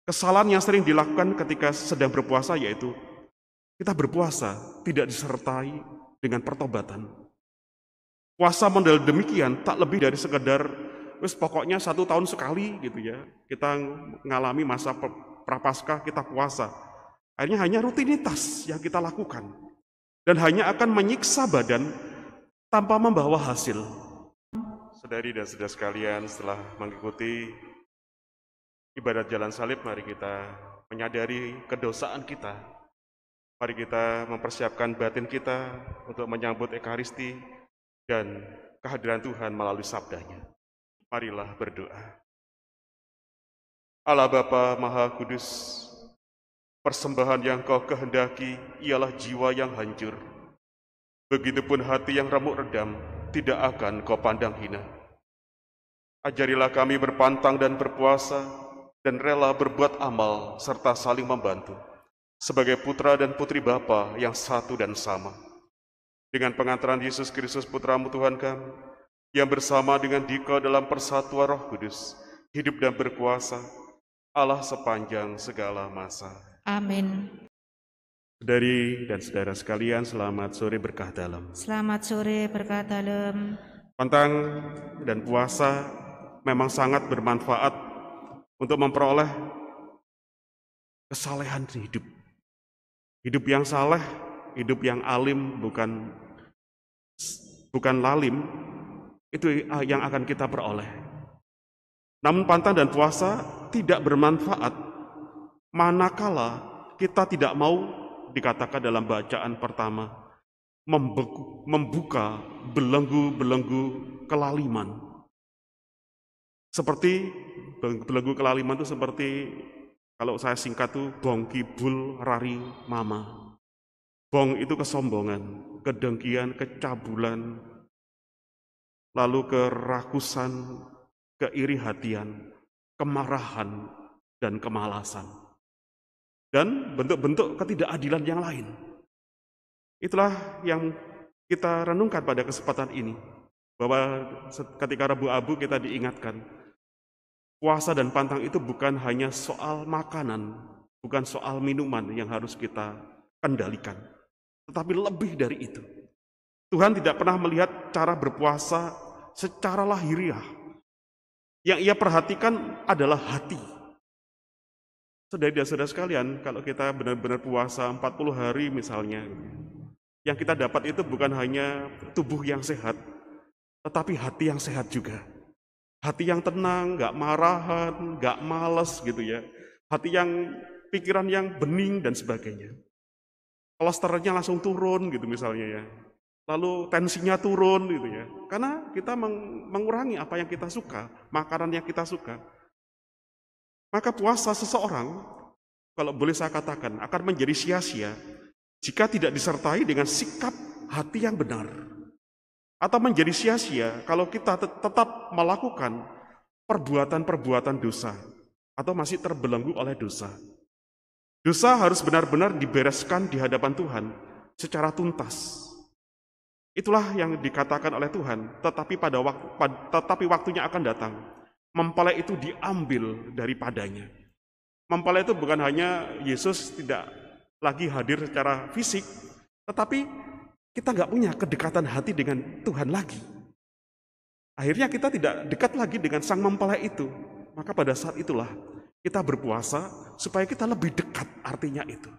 Kesalahan yang sering dilakukan ketika sedang berpuasa yaitu kita berpuasa tidak disertai dengan pertobatan. Puasa model demikian tak lebih dari sekedar pokoknya 1 tahun sekali gitu ya. Kita mengalami masa prapaskah kita puasa. Akhirnya hanya rutinitas yang kita lakukan dan hanya akan menyiksa badan tanpa membawa hasil. Saudari dan saudara sekalian, setelah mengikuti ibadat jalan salib, mari kita menyadari kedosaan kita. Mari kita mempersiapkan batin kita untuk menyambut Ekaristi dan kehadiran Tuhan melalui sabdanya. Marilah berdoa. Allah Bapa Maha Kudus, persembahan yang Kau kehendaki ialah jiwa yang hancur. Begitupun hati yang remuk redam tidak akan Kau pandang hina. Ajarilah kami berpantang dan berpuasa dan rela berbuat amal serta saling membantu sebagai putra dan putri Bapa yang satu dan sama. Dengan pengantaran Yesus Kristus Putra-Mu Tuhan kami, yang bersama dengan Dikau dalam persatuan Roh Kudus, hidup dan berkuasa, Allah sepanjang segala masa. Amin. Saudari dan saudara sekalian, selamat sore berkah dalam. Selamat sore berkah dalam. Pantang dan puasa memang sangat bermanfaat untuk memperoleh kesalehan hidup. Hidup yang saleh, hidup yang alim, bukan lalim, itu yang akan kita peroleh. Namun pantang dan puasa tidak bermanfaat manakala kita tidak mau, dikatakan dalam bacaan pertama, membuka belenggu-belenggu kelaliman. Seperti belenggu kelaliman itu seperti, kalau saya singkat itu, bong kibul rari mama. Bong itu kesombongan, kedengkian, kecabulan, lalu kerakusan, keiri hatian, kemarahan, dan kemalasan. Dan bentuk-bentuk ketidakadilan yang lain. Itulah yang kita renungkan pada kesempatan ini. Bahwa ketika Rabu Abu kita diingatkan, puasa dan pantang itu bukan hanya soal makanan, bukan soal minuman yang harus kita kendalikan, tetapi lebih dari itu. Tuhan tidak pernah melihat cara berpuasa secara lahiriah. Yang Ia perhatikan adalah hati. Saudara dan saudara sekalian, kalau kita benar-benar puasa 40 hari misalnya, yang kita dapat itu bukan hanya tubuh yang sehat, tetapi hati yang sehat juga. Hati yang tenang, gak marahan, gak males gitu ya. Hati yang, pikiran yang bening dan sebagainya. Kolesterolnya langsung turun gitu misalnya ya. Lalu tensinya turun gitu ya. Karena kita mengurangi apa yang kita suka, makanan yang kita suka. Maka puasa seseorang, kalau boleh saya katakan, akan menjadi sia-sia jika tidak disertai dengan sikap hati yang benar. Atau menjadi sia-sia kalau kita tetap melakukan perbuatan-perbuatan dosa atau masih terbelenggu oleh dosa. Dosa harus benar-benar dibereskan di hadapan Tuhan secara tuntas. Itulah yang dikatakan oleh Tuhan, tetapi waktunya akan datang. Mempelai itu diambil daripadanya. Mempelai itu bukan hanya Yesus tidak lagi hadir secara fisik, tetapi kita nggak punya kedekatan hati dengan Tuhan lagi. Akhirnya kita tidak dekat lagi dengan sang mempelai itu. Maka pada saat itulah kita berpuasa supaya kita lebih dekat, artinya itu.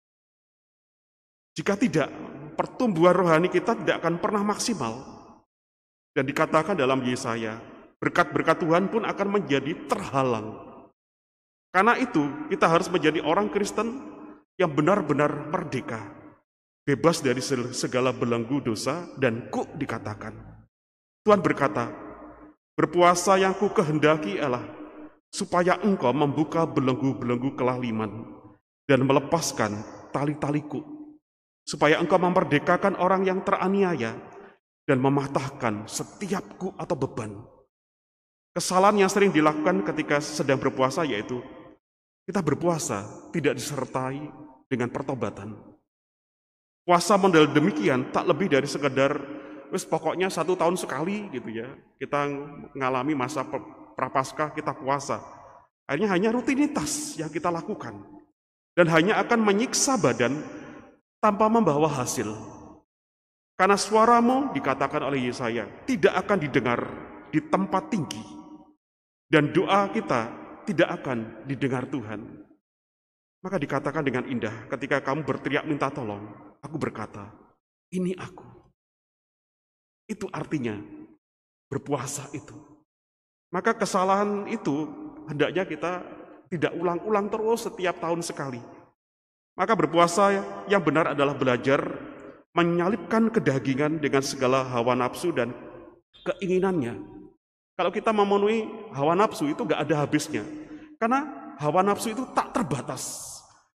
Jika tidak, pertumbuhan rohani kita tidak akan pernah maksimal. Dan dikatakan dalam Yesaya, berkat-berkat Tuhan pun akan menjadi terhalang. Karena itu, kita harus menjadi orang Kristen yang benar-benar merdeka, bebas dari segala belenggu dosa, dan dikatakan. Tuhan berkata, berpuasa yang ku kehendaki ialah supaya engkau membuka belenggu-belenggu kelaliman dan melepaskan tali-taliku, supaya engkau memerdekakan orang yang teraniaya dan mematahkan setiap atau beban. Kesalahan yang sering dilakukan ketika sedang berpuasa yaitu kita berpuasa tidak disertai dengan pertobatan. Puasa model demikian tak lebih dari sekedar pokoknya 1 tahun sekali gitu ya. Kita mengalami masa prapaskah kita puasa. Akhirnya hanya rutinitas yang kita lakukan. Dan hanya akan menyiksa badan tanpa membawa hasil. Karena suaramu, dikatakan oleh Yesaya, tidak akan didengar di tempat tinggi. Dan doa kita tidak akan didengar Tuhan. Maka dikatakan dengan indah, ketika kamu berteriak minta tolong, aku berkata, ini aku. Itu artinya berpuasa itu. Maka kesalahan itu hendaknya kita tidak ulang-ulang terus setiap tahun sekali. Maka berpuasa yang benar adalah belajar menyalipkan kedagingan dengan segala hawa nafsu dan keinginannya. Kalau kita memenuhi hawa nafsu itu gak ada habisnya. Karena hawa nafsu itu tak terbatas.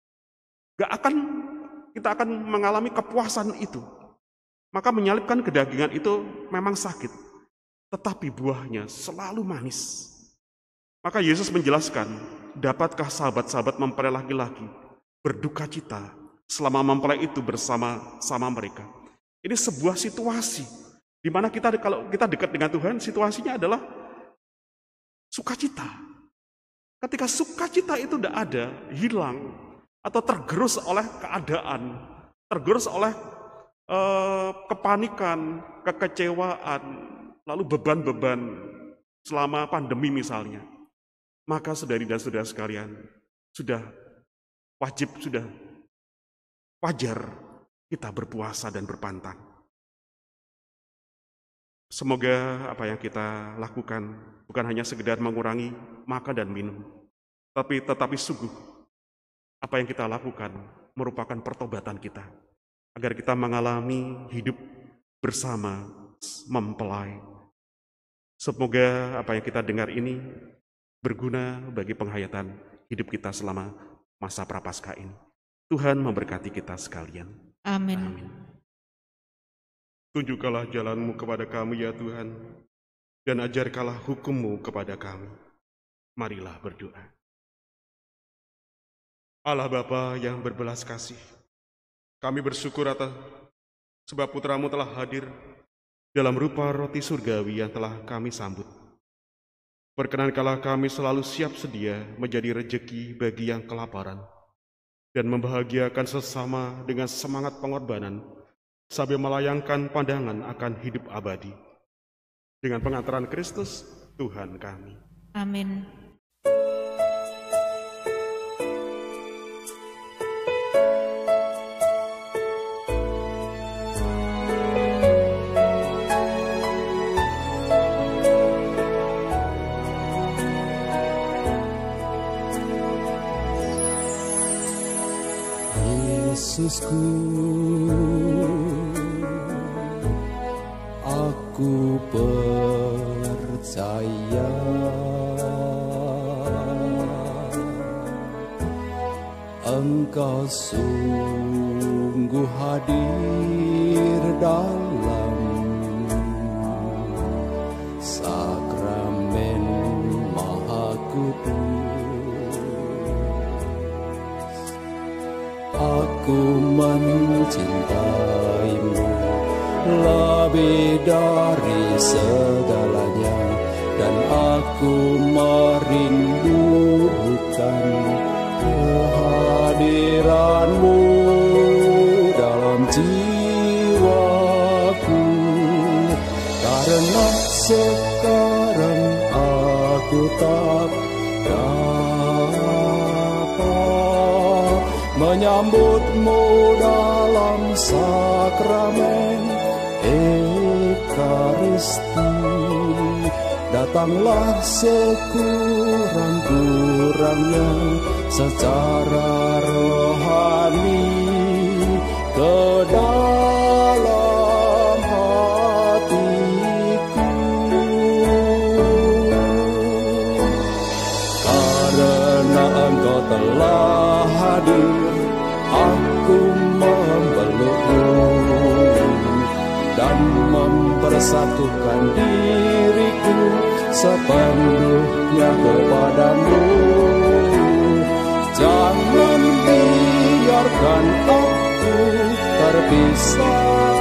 Kita akan mengalami kepuasan itu. Maka menyalipkan kedagingan itu memang sakit, tetapi buahnya selalu manis. Maka Yesus menjelaskan, dapatkah sahabat-sahabat mempelai laki-laki berduka cita selama mempelai itu bersama-sama mereka? Ini sebuah situasi di mana kalau kita dekat dengan Tuhan, situasinya adalah sukacita. Ketika sukacita itu tidak ada, hilang, atau tergerus oleh keadaan, tergerus oleh kepanikan, kekecewaan, lalu beban-beban selama pandemi misalnya, maka saudari dan saudara sekalian, sudah wajar kita berpuasa dan berpantang. Semoga apa yang kita lakukan bukan hanya sekedar mengurangi makan dan minum, tetapi sungguh apa yang kita lakukan merupakan pertobatan kita, agar kita mengalami hidup bersama mempelai. Semoga apa yang kita dengar ini berguna bagi penghayatan hidup kita selama masa Prapaskah ini. Tuhan memberkati kita sekalian. Amin. Amin. Tunjukkanlah jalan-Mu kepada kami ya Tuhan, dan ajarkanlah hukum-Mu kepada kami. Marilah berdoa. Allah Bapa yang berbelas kasih, kami bersyukur atas sebab Putra-Mu telah hadir dalam rupa roti surgawi yang telah kami sambut. Perkenankanlah kami selalu siap sedia menjadi rejeki bagi yang kelaparan, dan membahagiakan sesama dengan semangat pengorbanan, sambil melayangkan pandangan akan hidup abadi. Dengan pengantaran Kristus, Tuhan kami. Amin. Yesusku, aku percaya Engkau sungguh hadir dalam sakramen Maha Kudus. Aku mencintaimu lebih dari segalanya, dan aku merindukan kehadiranmu dalam jiwaku. Karena sekarang aku tak dapat menyambutmu dalam sakramen Ekaristi. Datanglah sekurang-kurangnya secara rohani ke dalam hatiku. Karena Engkau telah hadir, aku memelukmu dan mempersatukan diriku sepenuhnya kepadamu. Jangan biarkan aku terpisah